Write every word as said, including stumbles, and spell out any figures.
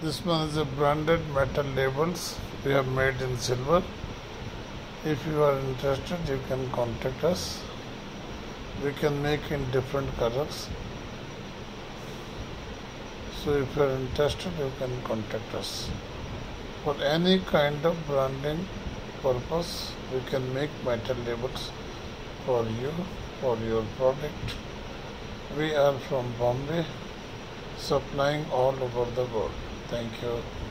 This one is a branded metal labels we have made in silver. If you are interested, you can contact us. We can make in different colors. So if you are interested, you can contact us. For any kind of branding purpose, we can make metal labels for you, for your product. We are from Bombay, supplying all over the world. Thank you.